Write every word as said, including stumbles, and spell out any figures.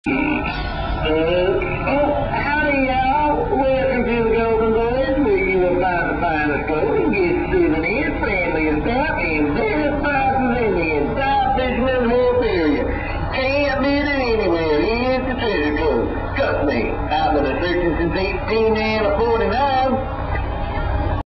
Uh, oh, howdy y'all. Welcome to the Golden Boys, where you will find the finest clothing, get souvenirs, family and stuff, and various prices in the entire Fisherman Wharf area. Can't beat it anywhere. Here's the treasure trove. Trust me, I've been a searching since eighteen forty-nine.